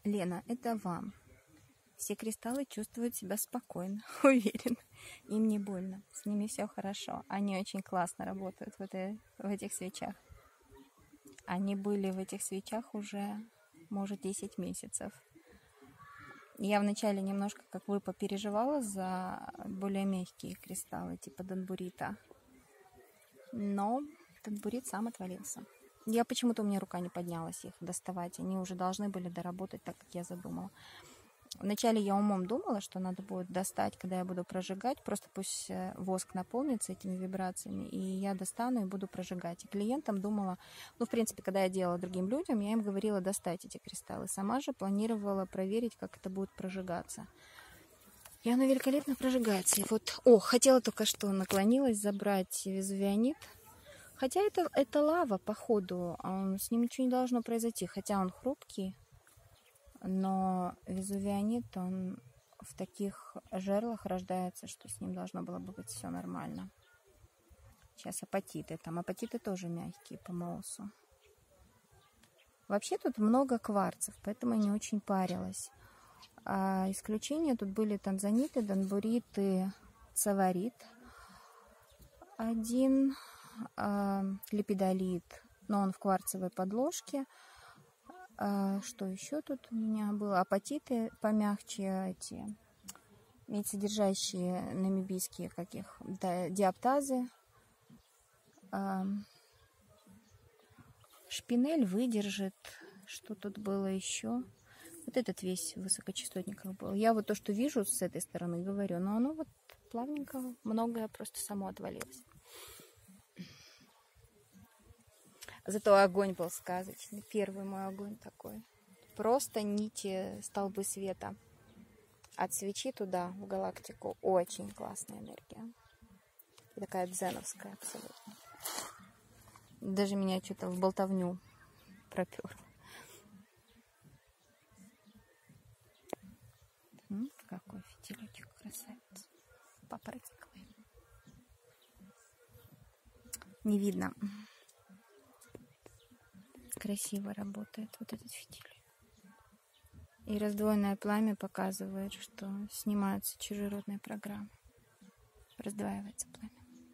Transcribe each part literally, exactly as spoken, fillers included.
Лена, это вам. Все кристаллы чувствуют себя спокойно, уверенно. Им не больно. С ними все хорошо. Они очень классно работают в, этой, в этих свечах. Они были в этих свечах уже, может, десять месяцев. Я вначале немножко, как вы, попереживала за более мягкие кристаллы, типа донбурита. Но донбурит сам отвалился. Я почему-то, у меня рука не поднялась их доставать. Они уже должны были доработать так, как я задумала. Вначале я умом думала, что надо будет достать, когда я буду прожигать. Просто пусть воск наполнится этими вибрациями, и я достану и буду прожигать. И клиентам думала, ну, в принципе, когда я делала другим людям, я им говорила достать эти кристаллы. Сама же планировала проверить, как это будет прожигаться. И оно великолепно прожигается. И вот, о, хотела только что, наклонилась забрать везувионит. Хотя это, это лава, походу, с ним ничего не должно произойти. Хотя он хрупкий, но везувионит, он в таких жерлах рождается, что с ним должно было бы быть все нормально. Сейчас апатиты. Там апатиты тоже мягкие по Моосу. Вообще тут много кварцев, поэтому я не очень парилась. А исключения тут были танзаниты, донбуриты, цаварит. Один а, лепидолит, но он в кварцевой подложке. А, что еще тут у меня было? Апатиты помягче, эти медсодержащие намибийские каких, да, диаптазы. А, шпинель выдержит. Что тут было еще? Вот этот весь высокочастотников был. Я вот то, что вижу с этой стороны, говорю, но оно вот плавненько, многое просто само отвалилось. Зато огонь был сказочный. Первый мой огонь такой. Просто нити, столбы света. От свечи туда, в галактику. Очень классная энергия. И такая дзеновская абсолютно. Даже меня что-то в болтовню пропер. М, какой фитилечек красавец. Папоротниковый. Не видно. Красиво работает вот этот фитиль. И раздвоенное пламя показывает, что снимаются чужеродные программы. Раздваивается пламя.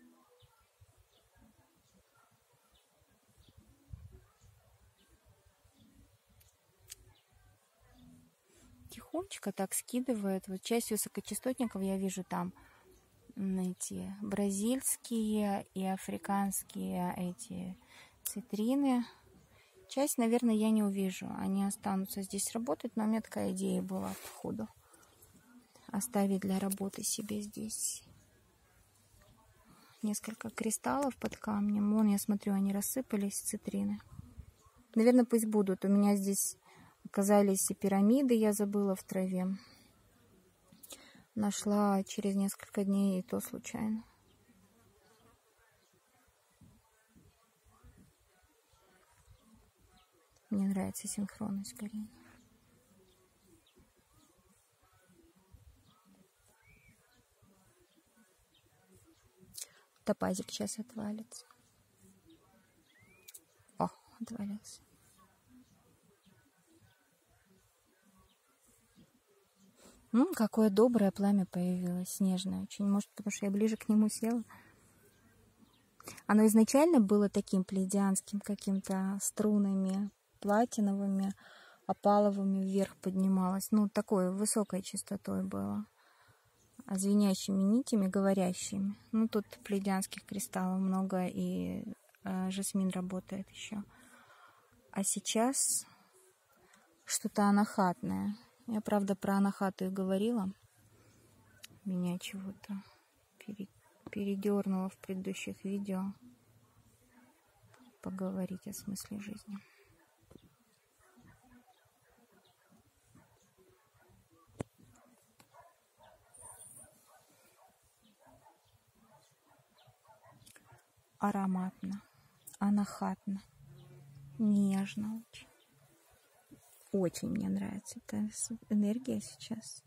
Тихонечко так скидывает. Вот часть высокочастотников я вижу там эти бразильские и африканские эти цитрины. Часть, наверное, я не увижу. Они останутся здесь работать, но у меня такая идея была по ходу. Оставить для работы себе здесь несколько кристаллов под камнем. Вон, я смотрю, они рассыпались, цитрины. Наверное, пусть будут. У меня здесь оказались и пирамиды, я забыла в траве. Нашла через несколько дней, и то случайно. Мне нравится синхронность горения. Топазик сейчас отвалится. О, отвалился. Ну, какое доброе пламя появилось, снежное очень. Может, потому что я ближе к нему села. Оно изначально было таким плейдианским, каким-то струнами, платиновыми, опаловыми вверх поднималось. Ну, такой высокой частотой было. А звенящими нитями, говорящими. Ну, тут плейдианских кристаллов много, и э, жасмин работает еще. А сейчас что-то анахатное. Я, правда, про анахату и говорила. Меня чего-то передернуло в предыдущих видео поговорить о смысле жизни. Ароматно, анахатно, нежно очень. Очень мне нравится эта энергия сейчас.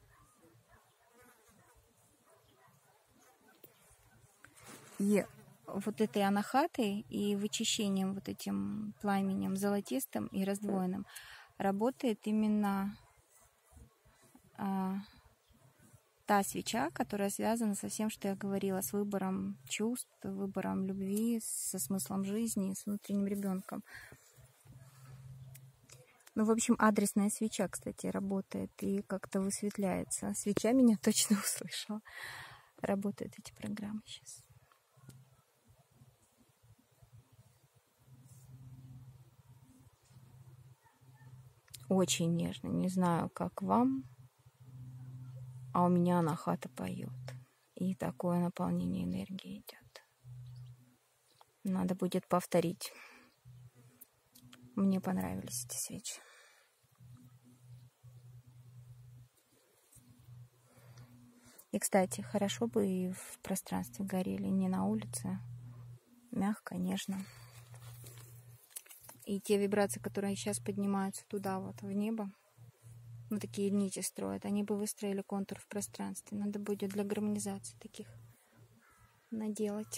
И вот этой анахатой и вычищением вот этим пламенем золотистым и раздвоенным работает именно а, та свеча, которая связана со всем, что я говорила, с выбором чувств, выбором любви, со смыслом жизни, с внутренним ребенком. Ну, в общем, адресная свеча, кстати, работает и как-то высветляется. Свеча меня точно услышала. Работают эти программы сейчас. Очень нежно. Не знаю, как вам, а у меня анахата поет. И такое наполнение энергии идет. Надо будет повторить. Мне понравились эти свечи. И, кстати, хорошо бы и в пространстве горели, не на улице. Мягко, нежно. И те вибрации, которые сейчас поднимаются туда, вот, в небо, ну, такие нити строят, они бы выстроили контур в пространстве. Надо будет для гармонизации таких наделать.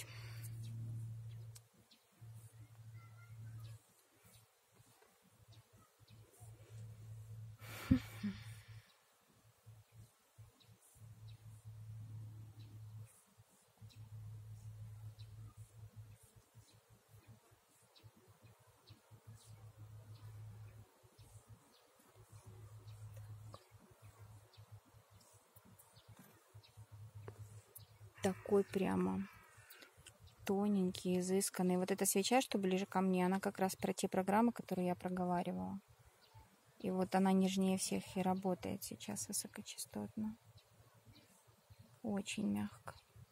Такой прямо тоненький, изысканный. Вот эта свеча, что ближе ко мне, она как раз про те программы, которые я проговаривала. И вот она нежнее всех и работает сейчас высокочастотно. Очень мягко.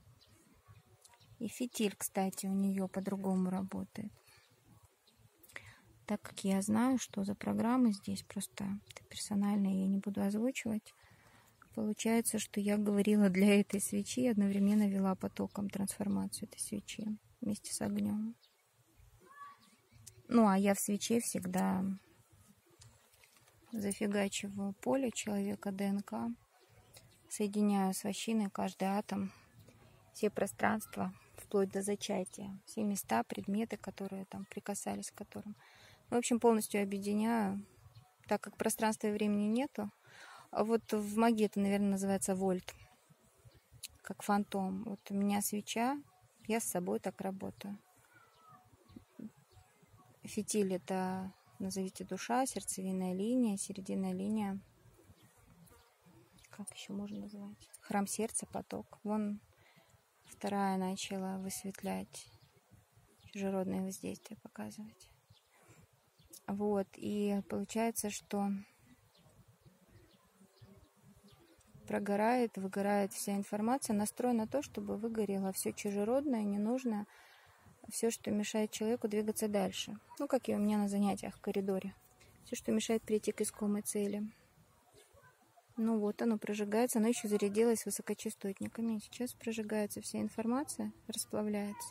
И фитиль, кстати, у нее по-другому работает. Так как я знаю, что за программы здесь, просто это персонально я не буду озвучивать. Получается, что я говорила для этой свечи и одновременно вела потоком трансформацию этой свечи вместе с огнем. Ну, а я в свече всегда зафигачиваю поле человека, ДНК, соединяю с вощиной каждый атом, все пространства, вплоть до зачатия, все места, предметы, которые там прикасались к которым. В общем, полностью объединяю, так как пространства и времени нету. А вот в магии это, наверное, называется вольт, как фантом. Вот у меня свеча, я с собой так работаю. Фитиль — это, назовите, душа, сердцевинная линия, серединная линия. Как еще можно назвать? Храм сердца, поток. Вон вторая начала высветлять, чужеродное воздействие показывать. Вот, и получается, что прогорает, выгорает вся информация, настроена на то, чтобы выгорело все чужеродное, ненужное, все, что мешает человеку двигаться дальше. Ну, как и у меня на занятиях в коридоре. Все, что мешает прийти к искомой цели. Ну вот, оно прожигается, оно еще зарядилось высокочастотниками. Сейчас прожигается вся информация, расплавляется.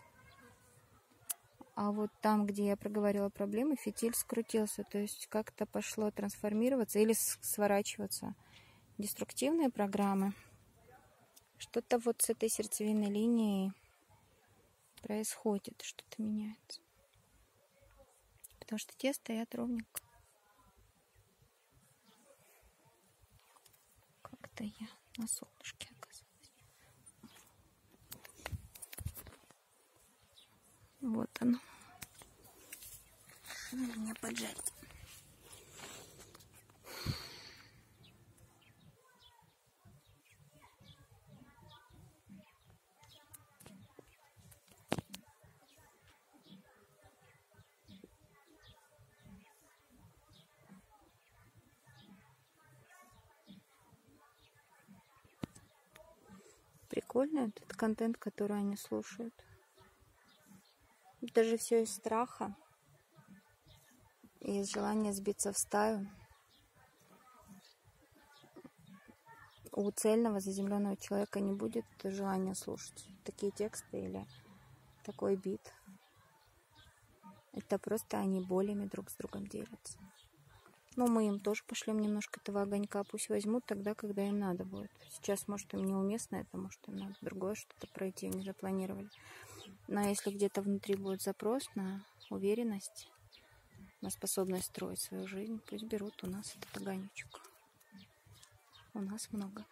А вот там, где я проговорила проблемы, фитиль скрутился, то есть как-то пошло трансформироваться или сворачиваться. Деструктивные программы. Что-то вот с этой сердцевинной линией происходит, что-то меняется. Потому что те стоят ровненько. Как-то я на солнышке оказалась. Вот оно. Надо меня поджарить. Прикольно этот контент, который они слушают. Даже все из страха и из желания сбиться в стаю. У цельного заземленного человека не будет желания слушать такие тексты или такой бит. Это просто они болями друг с другом делятся. Но мы им тоже пошлем немножко этого огонька. Пусть возьмут тогда, когда им надо будет. Сейчас, может, им неуместно это, может, им надо другое что-то пройти, они запланировали. Но если где-то внутри будет запрос на уверенность, на способность строить свою жизнь, пусть берут у нас этот огонечек. У нас много.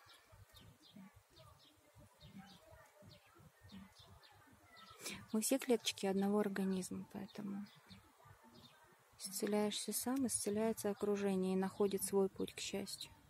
Мы все клеточки одного организма, поэтому исцеляешься сам, исцеляется окружение и находит свой путь к счастью.